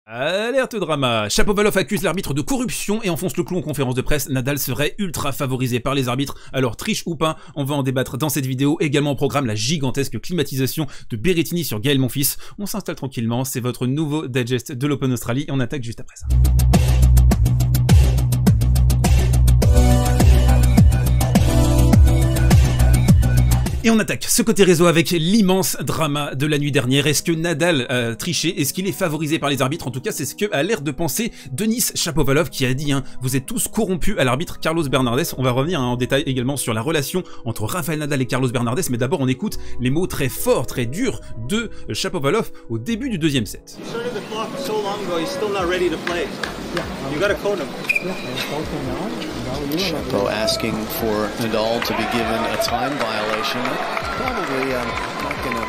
Alerte drama. Shapovalov accuse l'arbitre de corruption et enfonce le clou en conférence de presse. Nadal serait ultra favorisé par les arbitres, alors triche ou pas, on va en débattre dans cette vidéo. Également au programme la gigantesque climatisation de Berrettini sur Gaël Monfils. On s'installe tranquillement, c'est votre nouveau digest de l'Open Australie et on attaque juste après ça. Et on attaque ce côté réseau avec l'immense drama de la nuit dernière. Est-ce que Nadal a triché? Est-ce qu'il est favorisé par les arbitres? En tout cas, c'est ce que a l'air de penser Denis Shapovalov qui a dit vous êtes tous corrompus à l'arbitre Carlos Bernardes. On va revenir en détail également sur la relation entre Rafael Nadal et Carlos Bernardes, mais d'abord on écoute les mots très forts, très durs de Shapovalov au début du deuxième set. Chapo asking for Nadal to be given a time violation. Probably not gonna.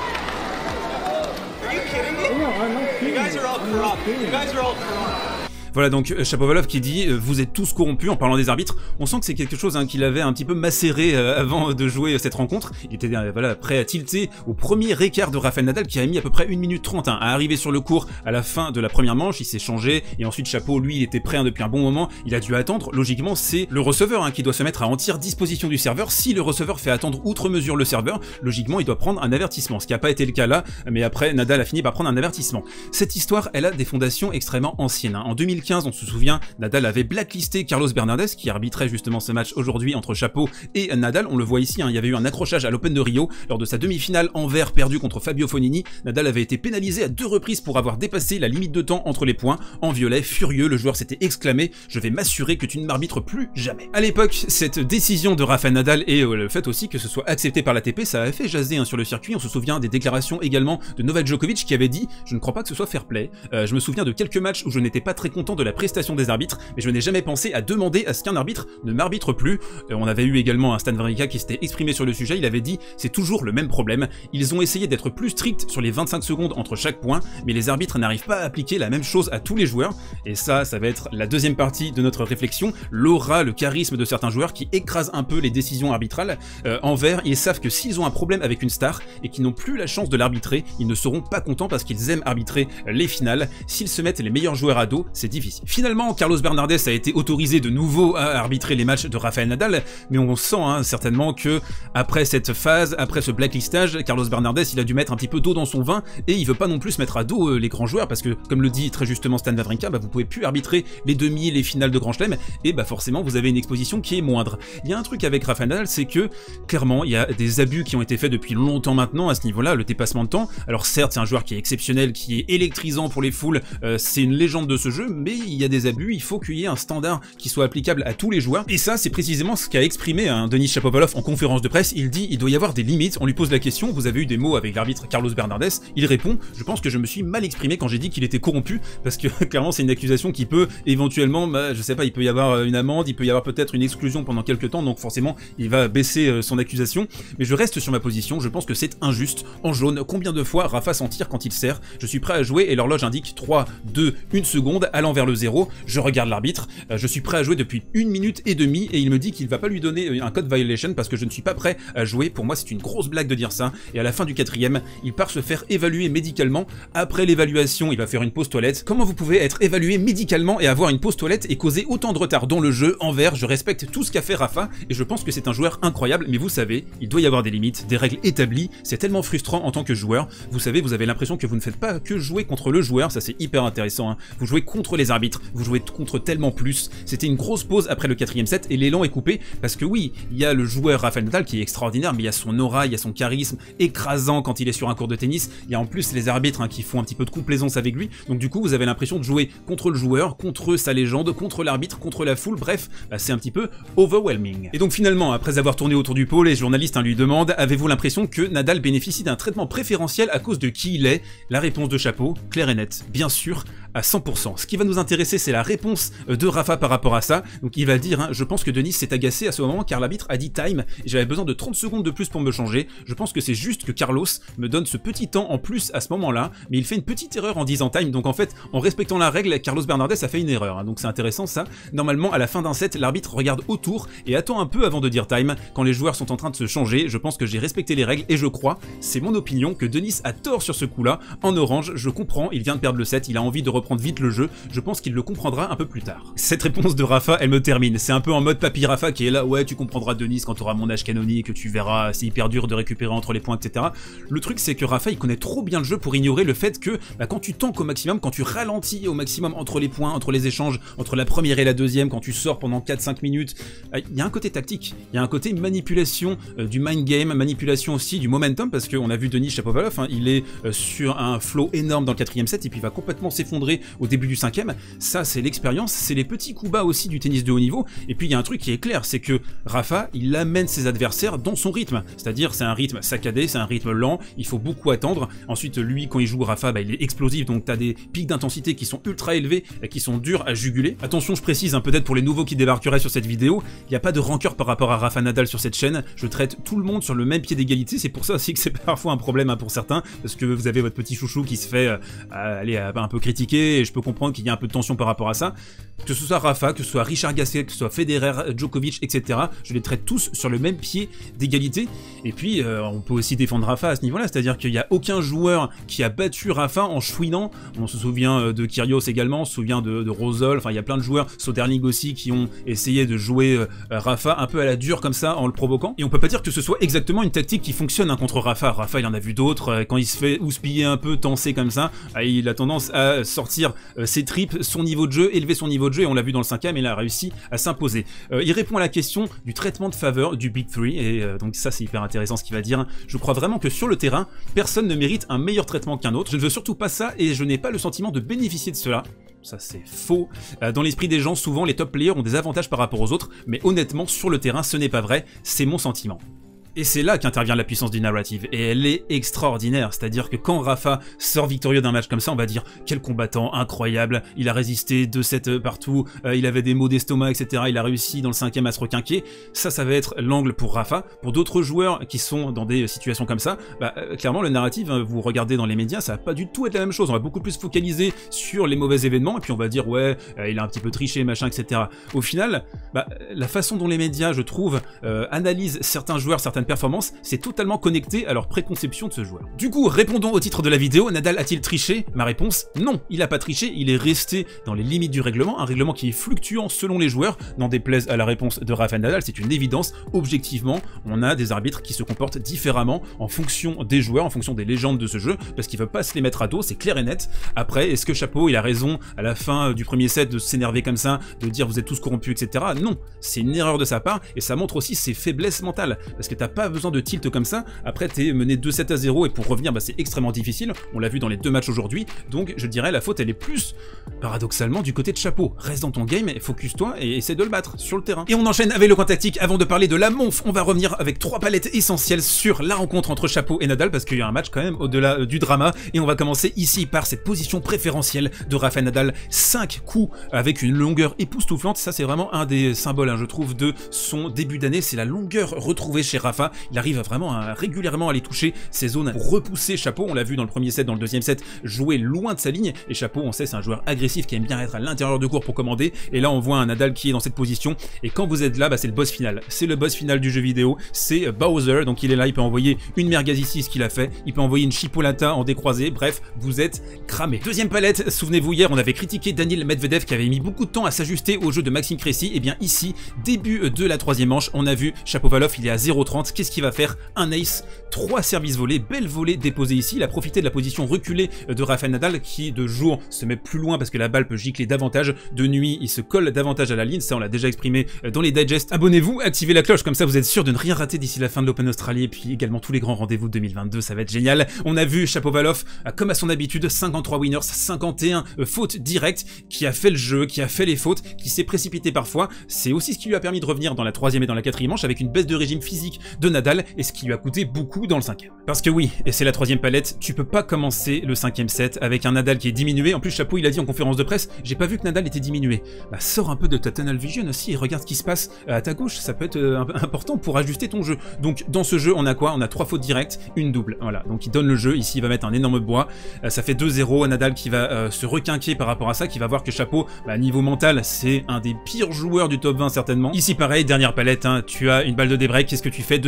Are you kidding me? No, I'm not kidding. You guys are all corrupt. You guys are all corrupt. Voilà donc Shapovalov qui dit vous êtes tous corrompus en parlant des arbitres. On sent que c'est quelque chose qu'il avait un petit peu macéré avant de jouer cette rencontre. Il était voilà, prêt à tilter au premier écart de Rafael Nadal qui a mis à peu près 1 minute 30 à arriver sur le court à la fin de la première manche. Il s'est changé et ensuite Chapo lui il était prêt depuis un bon moment. Il a dû attendre. Logiquement c'est le receveur qui doit se mettre à entière disposition du serveur. Si le receveur fait attendre outre mesure le serveur, logiquement il doit prendre un avertissement. Ce qui n'a pas été le cas là, mais après Nadal a fini par prendre un avertissement. Cette histoire elle a des fondations extrêmement anciennes. En 2015 on se souvient, Nadal avait blacklisté Carlos Bernardes qui arbitrait justement ce match aujourd'hui entre Chapo et Nadal. On le voit ici, il y avait eu un accrochage à l'Open de Rio lors de sa demi-finale en vert perdue contre Fabio Fognini. Nadal avait été pénalisé à 2 reprises pour avoir dépassé la limite de temps entre les points. En violet, furieux, le joueur s'était exclamé « Je vais m'assurer que tu ne m'arbitres plus jamais ». À l'époque, cette décision de Rafael Nadal et le fait aussi que ce soit accepté par l'ATP, ça avait fait jaser sur le circuit. On se souvient des déclarations également de Novak Djokovic qui avait dit « Je ne crois pas que ce soit fair play ». Je me souviens de quelques matchs où je n'étais pas très content de la prestation des arbitres, mais je n'ai jamais pensé à demander à ce qu'un arbitre ne m'arbitre plus. On avait eu également un Stan Wawrinka qui s'était exprimé sur le sujet, il avait dit c'est toujours le même problème, ils ont essayé d'être plus stricts sur les 25 secondes entre chaque point, mais les arbitres n'arrivent pas à appliquer la même chose à tous les joueurs, et ça va être la deuxième partie de notre réflexion, l'aura, le charisme de certains joueurs qui écrasent un peu les décisions arbitrales. En vert, ils savent que s'ils ont un problème avec une star et qu'ils n'ont plus la chance de l'arbitrer, ils ne seront pas contents parce qu'ils aiment arbitrer les finales. S'ils se mettent les meilleurs joueurs à dos, c'est difficile. Finalement, Carlos Bernardes a été autorisé de nouveau à arbitrer les matchs de Rafael Nadal, mais on sent certainement que après cette phase, après ce blacklistage, Carlos Bernardes il a dû mettre un petit peu d'eau dans son vin et il veut pas non plus mettre à dos les grands joueurs parce que comme le dit très justement Stan Wawrinka, vous pouvez plus arbitrer les demi, les finales de Grand Chelem et forcément vous avez une exposition qui est moindre. Il y a un truc avec Rafael Nadal, c'est que clairement il y a des abus qui ont été faits depuis longtemps maintenant à ce niveau-là, le dépassement de temps. Alors certes c'est un joueur qui est exceptionnel, qui est électrisant pour les foules, c'est une légende de ce jeu, mais il y a des abus, il faut qu'il y ait un standard qui soit applicable à tous les joueurs. Et ça, c'est précisément ce qu'a exprimé Denis Shapovalov en conférence de presse. Il dit il doit y avoir des limites. On lui pose la question, vous avez eu des mots avec l'arbitre Carlos Bernardes. Il répond, je pense que je me suis mal exprimé quand j'ai dit qu'il était corrompu, parce que clairement c'est une accusation qui peut éventuellement, je sais pas, il peut y avoir une amende, il peut y avoir peut-être une exclusion pendant quelques temps, donc forcément il va baisser son accusation. Mais je reste sur ma position, je pense que c'est injuste. En jaune, combien de fois Rafa s'en tire quand il sert? Je suis prêt à jouer et l'horloge indique 3, 2, 1 seconde, allant vers le 0. Je regarde l'arbitre, je suis prêt à jouer depuis 1 minute et demie et il me dit qu'il va pas lui donner un code violation parce que je ne suis pas prêt à jouer. Pour moi c'est une grosse blague de dire ça, et à la fin du 4e il part se faire évaluer médicalement. Après l'évaluation il va faire une pause toilette. Comment vous pouvez être évalué médicalement et avoir une pause toilette et causer autant de retard dans le jeu? En vert, je respecte tout ce qu'a fait Rafa et je pense que c'est un joueur incroyable, mais vous savez, il doit y avoir des limites, des règles établies. C'est tellement frustrant en tant que joueur, vous savez, vous avez l'impression que vous ne faites pas que jouer contre le joueur, ça c'est hyper intéressant, vous jouez contre les arbitres, vous jouez contre tellement plus. C'était une grosse pause après le 4e set et l'élan est coupé parce que oui, il y a le joueur Rafael Nadal qui est extraordinaire, mais il y a son aura, il y a son charisme écrasant quand il est sur un court de tennis. Il y a en plus les arbitres qui font un petit peu de complaisance avec lui, donc du coup vous avez l'impression de jouer contre le joueur, contre sa légende, contre l'arbitre, contre la foule, bref, c'est un petit peu overwhelming. Et donc finalement, après avoir tourné autour du pot, les journalistes lui demandent, avez-vous l'impression que Nadal bénéficie d'un traitement préférentiel à cause de qui il est? La réponse de Chapo, claire et nette, bien sûr, à 100%. Ce qui va nous intéresser, c'est la réponse de Rafa par rapport à ça. Donc il va dire, je pense que Denis s'est agacé à ce moment car l'arbitre a dit time et j'avais besoin de 30 secondes de plus pour me changer. Je pense que c'est juste que Carlos me donne ce petit temps en plus à ce moment-là, mais il fait une petite erreur en disant time. Donc en fait, en respectant la règle, Carlos Bernardes a fait une erreur. Donc c'est intéressant ça. Normalement, à la fin d'un set, l'arbitre regarde autour et attend un peu avant de dire time. Quand les joueurs sont en train de se changer, je pense que j'ai respecté les règles et je crois, c'est mon opinion, que Denis a tort sur ce coup-là. En orange, je comprends, il vient de perdre le set, il a envie de reprendre vite le jeu. Je pense qu'il le comprendra un peu plus tard. Cette réponse de Rafa, elle me termine. C'est un peu en mode Papy Rafa qui est là, ouais, tu comprendras Denis quand tu auras mon âge canonique, tu verras, c'est hyper dur de récupérer entre les points, etc. Le truc, c'est que Rafa, il connaît trop bien le jeu pour ignorer le fait que quand tu tankes au maximum, quand tu ralentis au maximum entre les points, entre les échanges, entre la première et la deuxième, quand tu sors pendant 4-5 minutes, il y a un côté tactique, il y a un côté manipulation du mind game, manipulation aussi du momentum, parce qu'on a vu Denis Shapovalov, hein, il est sur un flow énorme dans le 4e set et puis il va complètement s'effondrer au début du 5e. Ça, c'est l'expérience, c'est les petits coups bas aussi du tennis de haut niveau. Et puis il y a un truc qui est clair, c'est que Rafa, il amène ses adversaires dans son rythme, c'est-à-dire c'est un rythme saccadé, c'est un rythme lent, il faut beaucoup attendre. Ensuite, lui, quand il joue Rafa, il est explosif, donc t'as des pics d'intensité qui sont ultra élevés et qui sont durs à juguler. Attention, je précise, hein, peut-être pour les nouveaux qui débarqueraient sur cette vidéo, il n'y a pas de rancœur par rapport à Rafa Nadal sur cette chaîne, je traite tout le monde sur le même pied d'égalité, c'est pour ça aussi que c'est parfois un problème, hein, pour certains, parce que vous avez votre petit chouchou qui se fait un peu critiquer, et je peux comprendre qu'il y a un peu de tension par rapport à ça. Que ce soit Rafa, que ce soit Richard Gasquet, que ce soit Federer, Djokovic, etc. Je les traite tous sur le même pied d'égalité. Et puis, on peut aussi défendre Rafa à ce niveau-là, c'est-à-dire qu'il n'y a aucun joueur qui a battu Rafa en chouinant. On se souvient de Kyrgios également, on se souvient de Rosol, enfin il y a plein de joueurs, Soderling aussi, qui ont essayé de jouer Rafa un peu à la dure comme ça, en le provoquant. Et on peut pas dire que ce soit exactement une tactique qui fonctionne, hein, contre Rafa. Rafa, il en a vu d'autres, quand il se fait houspiller un peu, tenser comme ça, il a tendance à sortir ses tripes, son niveau de jeu, élever son niveau de jeu, et on l'a vu dans le 5e, et il a réussi à s'imposer. Il répond à la question du traitement de faveur du Big Three, et donc ça c'est hyper intéressant ce qu'il va dire. Je crois vraiment que sur le terrain, personne ne mérite un meilleur traitement qu'un autre. Je ne veux surtout pas ça, et je n'ai pas le sentiment de bénéficier de cela. Ça c'est faux. Dans l'esprit des gens, souvent les top players ont des avantages par rapport aux autres, mais honnêtement, sur le terrain, ce n'est pas vrai, c'est mon sentiment. Et c'est là qu'intervient la puissance du narrative, et elle est extraordinaire, c'est-à-dire que quand Rafa sort victorieux d'un match comme ça, on va dire « Quel combattant incroyable, il a résisté 2-7 partout, il avait des maux d'estomac, etc. Il a réussi dans le 5e à se requinquer ». Ça va être l'angle pour Rafa. Pour d'autres joueurs qui sont dans des situations comme ça, clairement le narrative, hein, vous regardez dans les médias, ça va pas du tout être la même chose. On va beaucoup plus focaliser sur les mauvais événements, et puis on va dire « Ouais, il a un petit peu triché, machin, etc. » Au final, la façon dont les médias, je trouve, analysent certains joueurs, certaines performance, c'est totalement connecté à leur préconception de ce joueur. Du coup, répondons au titre de la vidéo, Nadal a-t-il triché? Ma réponse, non, il a pas triché, il est resté dans les limites du règlement, un règlement qui est fluctuant selon les joueurs, n'en déplaise à la réponse de Rafa Nadal, c'est une évidence, objectivement, on a des arbitres qui se comportent différemment en fonction des joueurs, en fonction des légendes de ce jeu, parce qu'ils veulent pas se les mettre à dos, c'est clair et net. Après, est-ce que Chapeau, il a raison à la fin du premier set de s'énerver comme ça, de dire vous êtes tous corrompus, etc. Non, c'est une erreur de sa part, et ça montre aussi ses faiblesses mentales, parce que t'as pas besoin de tilt comme ça, après t'es mené 2-7-0 et pour revenir c'est extrêmement difficile, on l'a vu dans les 2 matchs aujourd'hui, donc je dirais la faute elle est plus paradoxalement du côté de Chapeau. Reste dans ton game, focus-toi et essaie de le battre sur le terrain. Et on enchaîne avec le coin tactique. Avant de parler de la monf, on va revenir avec 3 palettes essentielles sur la rencontre entre Chapeau et Nadal, parce qu'il y a un match quand même au-delà du drama, et on va commencer ici par cette position préférentielle de Rafa Nadal, 5 coups avec une longueur époustouflante. Ça c'est vraiment un des symboles, hein, je trouve, de son début d'année, c'est la longueur retrouvée chez Rafa. Il arrive vraiment régulièrement à aller toucher ces zones pour repousser Chapeau. On l'a vu dans le premier set, dans le deuxième set, jouer loin de sa ligne, et Chapeau, on sait, c'est un joueur agressif qui aime bien être à l'intérieur de court pour commander, et là on voit un Nadal qui est dans cette position, et quand vous êtes là, c'est le boss final. C'est le boss final du jeu vidéo, c'est Bowser, donc il est là, il peut envoyer une merguez ici, ce qu'il a fait, il peut envoyer une chipolata en décroisé, bref, vous êtes cramé. Deuxième palette, souvenez-vous, hier on avait critiqué Daniil Medvedev qui avait mis beaucoup de temps à s'ajuster au jeu de Maxime Cressy, et bien ici, début de la 3e manche, on a vu Shapovalov, il est à 0,30, qu'est-ce qu'il va faire? Un ace, 3 services volés, belle volée déposée ici, il a profité de la position reculée de Rafael Nadal qui de jour se met plus loin parce que la balle peut gicler davantage, de nuit il se colle davantage à la ligne, ça on l'a déjà exprimé dans les digests. Abonnez-vous, activez la cloche, comme ça vous êtes sûr de ne rien rater d'ici la fin de l'Open Australie, et puis également tous les grands rendez-vous de 2022, ça va être génial. On a vu Shapovalov, comme à son habitude, 53 winners, 51 fautes directes, qui a fait le jeu, qui a fait les fautes, qui s'est précipité parfois, c'est aussi ce qui lui a permis de revenir dans la 3e et dans la 4e manche avec une baisse de régime physique de Nadal, et ce qui lui a coûté beaucoup dans le 5e. Parce que oui, et c'est la 3e palette, tu peux pas commencer le 5e set avec un Nadal qui est diminué. En plus, Chapeau il a dit en conférence de presse, j'ai pas vu que Nadal était diminué. Sors un peu de ta tunnel vision aussi et regarde ce qui se passe à ta gauche, ça peut être important pour ajuster ton jeu. Donc dans ce jeu on a quoi? On a 3 fautes directes, une double, voilà, donc il donne le jeu, ici il va mettre un énorme bois, ça fait 2-0, Nadal qui va se requinquer par rapport à ça, qui va voir que Chapeau, niveau mental, c'est un des pires joueurs du top 20 certainement. Ici pareil, dernière palette, hein, tu as une balle de débreak, qu'est-ce que tu fais?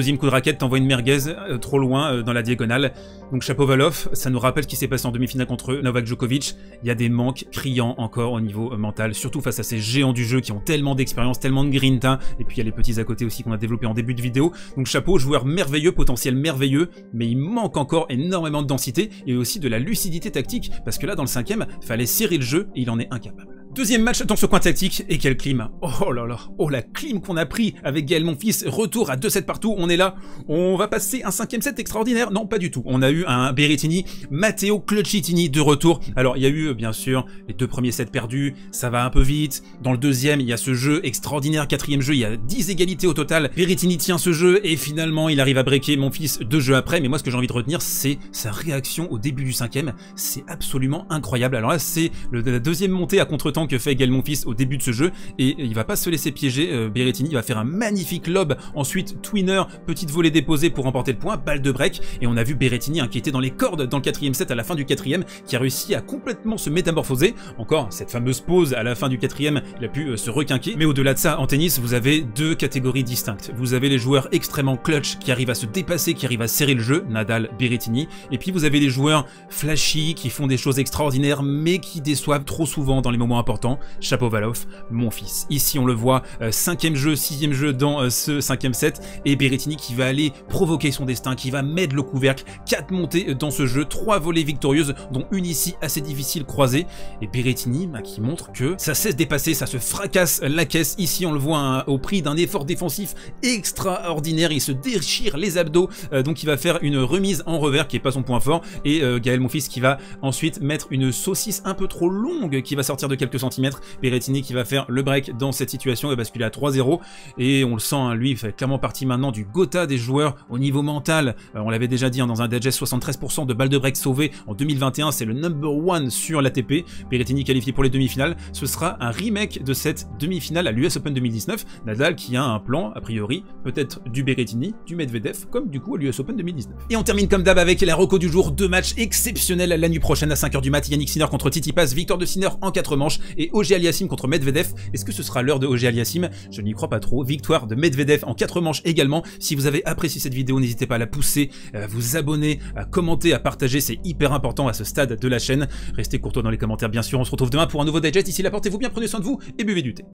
deuxième coup de raquette t'envoie une merguez trop loin dans la diagonale. Donc Shapovalov, ça nous rappelle ce qui s'est passé en demi-finale contre Novak Djokovic. Il y a des manques criants encore au niveau mental, surtout face à ces géants du jeu qui ont tellement d'expérience, tellement de grinta, et puis il y a les petits à côté aussi qu'on a développé en début de vidéo. Donc chapeau, joueur merveilleux, potentiel merveilleux, mais il manque encore énormément de densité et aussi de la lucidité tactique, parce que là dans le cinquième, fallait serrer le jeu et il en est incapable. Deuxième match dans ce coin tactique, et quelle clim! Oh là là, oh la clim qu'on a pris avec Gaël Monfils, retour à 2-7 partout, on est là, on va passer un 5e set extraordinaire? Non, pas du tout, on a eu un Berrettini, Matteo Clucchettini de retour. Alors il y a eu bien sûr les 2 premiers sets perdus, ça va un peu vite, dans le deuxième il y a ce jeu extraordinaire, 4e jeu, il y a 10 égalités au total, Berrettini tient ce jeu et finalement il arrive à breaker Monfils 2 jeux après, mais moi ce que j'ai envie de retenir c'est sa réaction au début du 5e, c'est absolument incroyable. Alors là c'est la deuxième montée à contre-temps que fait Gaël Monfils au début de ce jeu et il va pas se laisser piéger. Berrettini va faire un magnifique lob, ensuite twinner, petite volée déposée pour remporter le point, balle de break, et on a vu Berrettini qui était dans les cordes dans le 4e set à la fin du 4e, qui a réussi à complètement se métamorphoser. Encore cette fameuse pause à la fin du 4e, il a pu se requinquer, mais au-delà de ça en tennis vous avez 2 catégories distinctes. Vous avez les joueurs extrêmement clutch qui arrivent à se dépasser, qui arrivent à serrer le jeu, Nadal, Berrettini, et puis vous avez les joueurs flashy qui font des choses extraordinaires mais qui déçoivent trop souvent dans les moments importants. Shapovalov, Monfils. Ici on le voit, 5e jeu, 6e jeu dans ce 5e set, et Berrettini qui va aller provoquer son destin, qui va mettre le couvercle, 4 montées dans ce jeu, 3 volées victorieuses, dont une ici assez difficile croisée, et Berrettini qui montre que ça cesse dépasser, ça se fracasse la caisse. Ici on le voit au prix d'un effort défensif extraordinaire, il se déchire les abdos, donc il va faire une remise en revers qui est pas son point fort, et Gaël Monfils qui va ensuite mettre une saucisse un peu trop longue qui va sortir de quelques centimètres. Berrettini qui va faire le break dans cette situation et basculer à 3-0, et on le sent, lui il fait clairement partie maintenant du Gotha des joueurs au niveau mental. On l'avait déjà dit dans un digest, 73% de balles de break sauvées en 2021, c'est le #1 sur l'ATP. Berrettini qualifié pour les demi-finales, ce sera un remake de cette demi-finale à l'US Open 2019. Nadal qui a un plan, a priori, peut-être du Berrettini, du Medvedev, comme du coup à l'US Open 2019. Et on termine comme d'hab avec la reco du jour, 2 matchs exceptionnels la nuit prochaine à 5h du mat. Yannick Sinner contre Tsitsipas, victoire de Sinner en 4 manches, et Auger-Aliassime contre Medvedev. Est-ce que ce sera l'heure de Auger-Aliassime? Je n'y crois pas trop. Victoire de Medvedev en 4 manches également. Si vous avez apprécié cette vidéo, n'hésitez pas à la pousser, à vous abonner, à commenter, à partager, c'est hyper important à ce stade de la chaîne. Restez courtois dans les commentaires bien sûr, on se retrouve demain pour un nouveau digest. D'ici là, portez-vous bien, prenez soin de vous et buvez du thé.